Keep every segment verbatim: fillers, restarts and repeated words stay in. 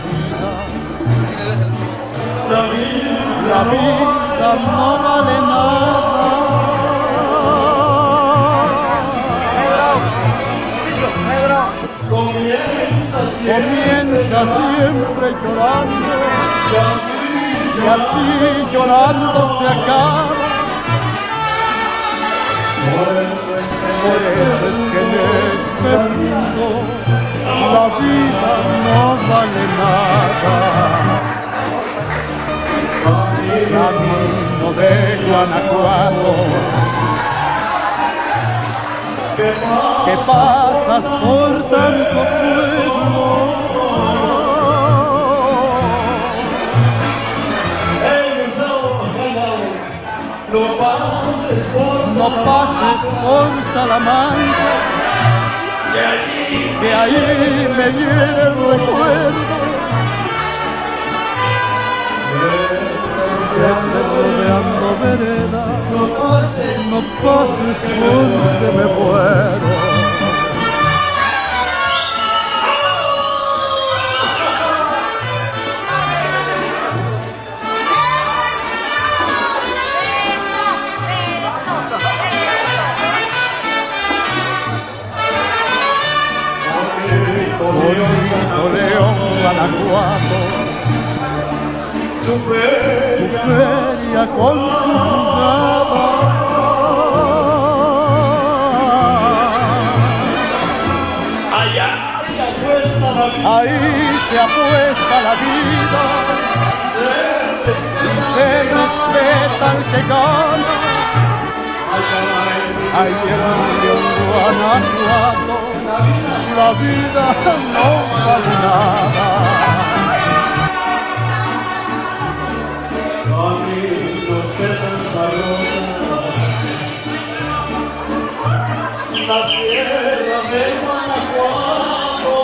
vida. La vida, la vida no vale nada. Comienza siempre llorando, y así llorando se acaba. Por eso es que en este mundo la vida no vale nada. Camino de Guanajuato, que pasas por tanto pueblo. No pases por, no pases por Salamanca, que allí, que allí me lleve el recuerdo. Rodeando vereda, no pases, no pases porque me muero. Bonito León, Guanajuato, su feria, su feria con su jugada. Allá se apuesta la vida, ahí se apuesta la vida, y se respeta al que gana. Ahí en León, Guanajuato, la vida no vale nada. Caminos de Santa Rosa, la sierra de Guanajuato,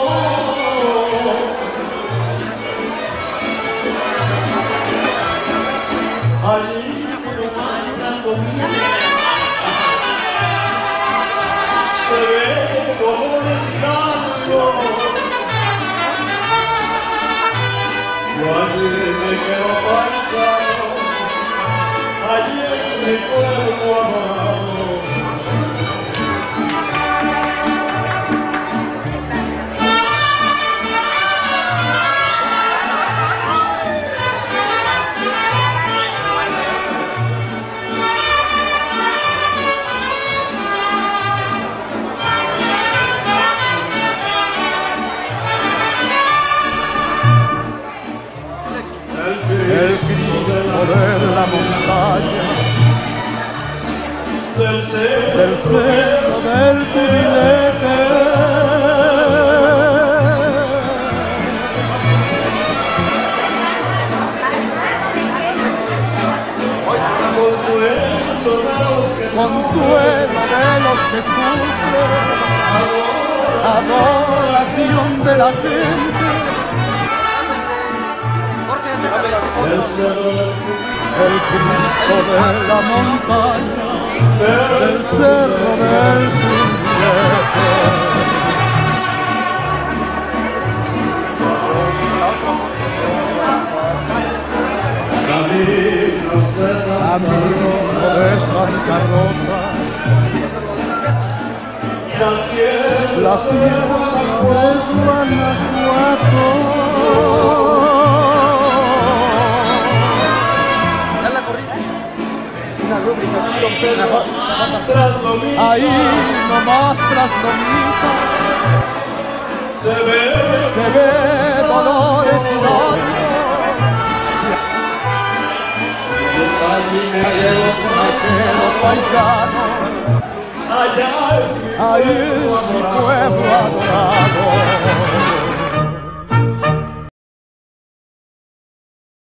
allí no más la comida. Se ve como un escándalo, yo allí me quedo pasado, allí es mi cuerpo amado. El grito de la montaña, del cerro del, cerro del Cubilete, consuelo de los que consuelo de los que sufren, adoración de la gente. El cerro del el grito de la montaña, del cerro del Cubilete. Caminos de Santa Rosa, la sierra de Guanajuato. Ahí nomás tras Lomita se ve, se ve Dolores Hidalgo. Allí me quedo paisano, allá es mi pueblo adorado.